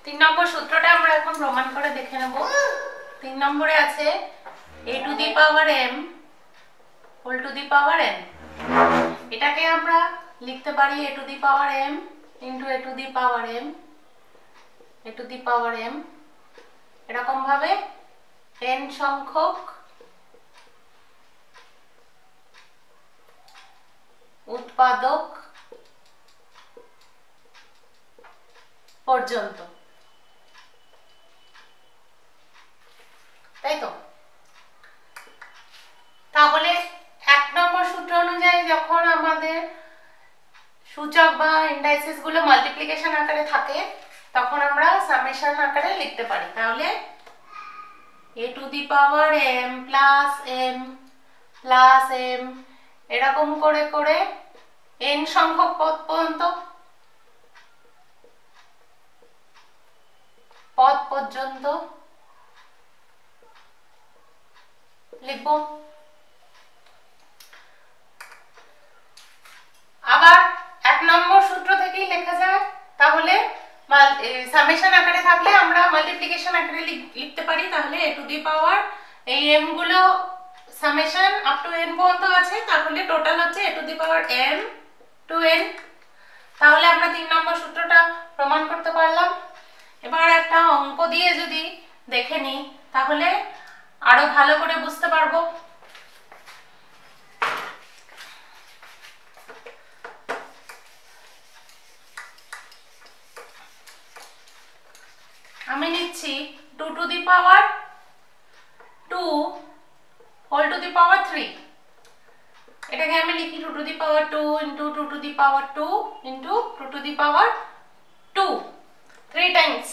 3 নম্বর সূত্রটা আমরা এখন প্রমাণ করে দেখে নেব। 3 নম্বরে আছে a to the power m whole to the power n। এটাকে আমরা লিখতে পারি a to the power m into a to the power m, a to the power m এরকম ভাবে n সংখ্যক উৎপাদক পর্যন্ত, তাই তো? তাহলে 1 নম্বর সূত্র অনুযায়ী যখন আমাদের সূচক বা ইন্ডাইসেস গুলো মাল্টিপ্লিকেশন আকারে থাকে তখন আমরা সামেশন আকারে লিখতে পারি। তাহলে a to the power m plus m plus m এরকম করে করে n সংখ্যক পদ পর্যন্ত লিখব। আবার 1 নম্বর সূত্র থেকেই লেখা যায়, তাহলে সামেশন আকারে থাকলে আমরা মাল্টিপ্লিকেশন আকারে লিখতে পারি। তাহলে a to the power এই m গুলো সামেশন আপ টু n পর্যন্ত আছে, তাহলে টোটাল হচ্ছে a to the power m to n। তাহলে আমরা 3 নম্বর সূত্রটা প্রমাণ করতে পারলাম। এবার একটা অঙ্ক দিয়ে যদি দেখে নিই তাহলে আরো ভালো করে বুঝতে পারবো। আমি নিচ্ছি 2 to the power 2 whole to the power 3। এটাকে আমি লিখি 2 to the power 2 into 2 to the power 2 into 2 to the power 2 3 times।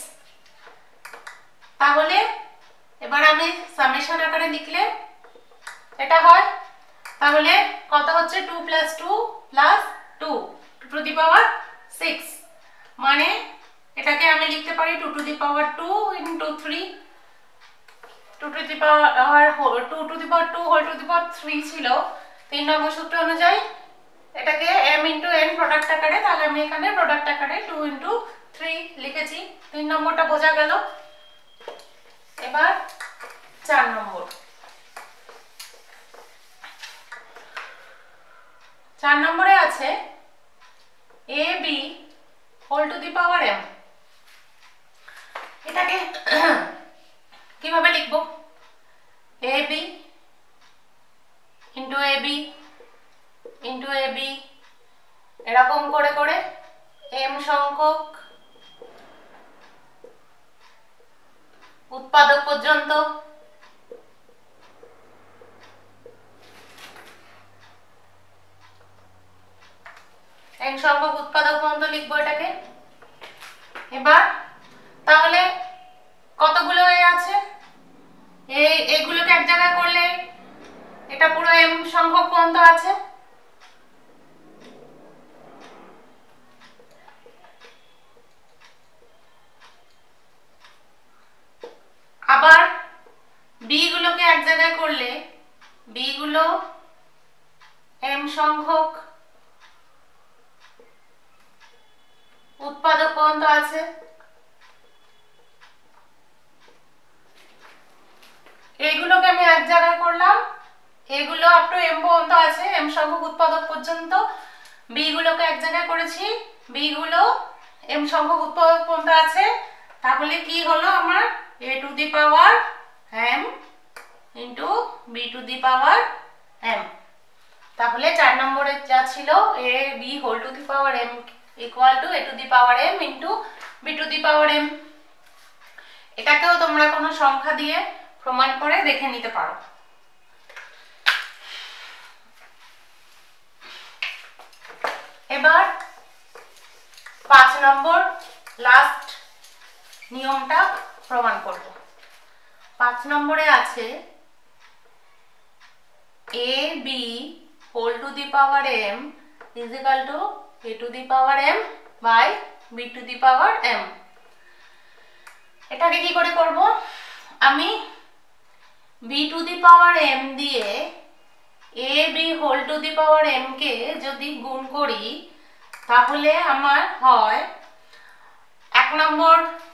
তাহলে এবার আমি সামেশন আকারে লিখলে এটা হয়, তাহলে কত হচ্ছে 2 plus 2 plus 2 2 to the power 6, মানে এটাকে আমি লিখতে পারি 2 to the power 2 into 3 2 to the power 2 to the power 2 whole to the power 3 ছিল 3 নম্বর সূত্র অনুযায়ী। এটাকে m into n প্রোডাক্ট আকারে, তাহলে আমি এখানে প্রোডাক্ট আকারে 2 into 3 লিখেছি। 3 নম্বরটা বোঝা গেল। এবার 4 নম্বর। 4 নম্বরে আছে ab whole to the power m। এটাকে কিভাবে লিখব? ab into ab into ab এরকম করে করে m সংখ্যক উৎপাদক পর্যন্ত n সংখ্যক উৎপাদক পর্যন্ত লিখবো এটাকে। এবার তাহলে কতগুলো এ আছে, এগুলোকে এক জায়গায় করলে এটা পুরো m সংখ্যক পর্যন্ত আছে। আবার b গুলোকে এক জায়গায় করলে b গুলো m সংখ্যক উৎপাদক পর্যন্ত আছে। এইগুলোকে আমি এক জায়গায় করলাম, এগুলো আপ টু m পর্যন্ত আছে, m সংখ্যক উৎপাদক পর্যন্ত। b গুলোকে এক জায়গায় করেছি, b গুলো m সংখ্যক উৎপাদক পর্যন্ত আছে। তাহলে কি হলো আমার a to the power m into b to the power m। তাহলে 4 নম্বরে যা ছিল a b whole to the power m equal to a to the power m into b to the power m। এটাকেও তোমরা কোনো সংখ্যা দিয়ে প্রমাণ করে দেখে নিতে পারো। এবার 5 নম্বর লাস্ট নিয়মটা প্রমাণ করব। 5 নম্বরে আছে ab whole to the power m is equal to a to the power m by b to the power m। এটাকে কি করে করব? আমি b to the power m দিয়ে ab whole to the power m কে যদি গুণ করি তাহলে আমার হয় 1 1 নম্বর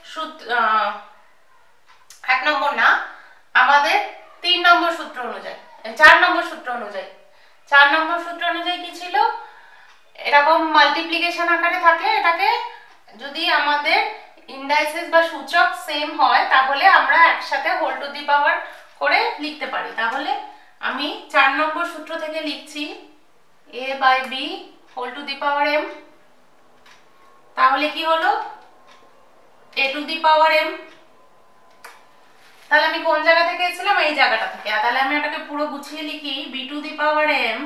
না, আমাদের 3 নম্বর সূত্র অনুযায়ী, 4 নম্বর সূত্র অনুযায়ী, 4 নম্বর সূত্র অনুযায়ী কি ছিল, এরকম মাল্টিপ্লিকেশন আকারে থাকলে এটাকে যদি আমাদের ইন্ডাইসেস বা সূচক সেম হয় তাহলে আমরা একসাথে হোল টু দি পাওয়ার করে লিখতে পারি। তাহলে আমি 4 নম্বর সূত্র থেকে লিখছি a by b whole to the power m। তাহলে কি হলো a to the power m। তাহলে আমি কোন জায়গা থেকে এসেছিলাম, এই জায়গাটা থেকে। তাহলে আমি এটাকে পুরো গুছিয়ে লিখি b to the power m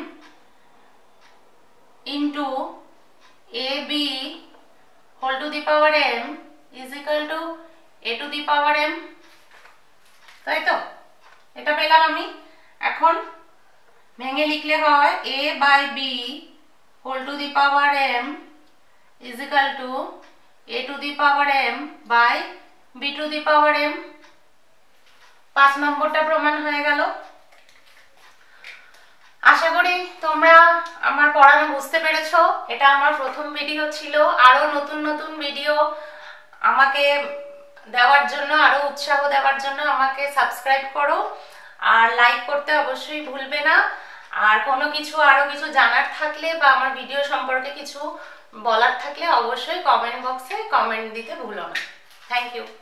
into ab whole to the power m is equal to a to the power m। তাই তো, এটা পেলাম আমি। এখন ভেঙে লিখলে হয় a by b whole to the power m is equal to a to the power m by b to the power m। 5 নম্বরটা প্রমাণ হয়ে গেল। আশা করি তোমরা আমার পড়ানো বুঝতে পেরেছো। এটা আমার প্রথম ভিডিও ছিল। আরো নতুন নতুন ভিডিও আমাকে দেওয়ার জন্য, আরো উৎসাহ দেওয়ার জন্য আমাকে সাবস্ক্রাইব করো আর লাইক করতে অবশ্যই ভুলবে না। আর কোনো কিছু আরো কিছু জানার থাকলে বা আমার ভিডিও সম্পর্কে কিছু বলার থাকলে অবশ্যই কমেন্ট বক্সে কমেন্ট দিতে ভুলো না। Thank you.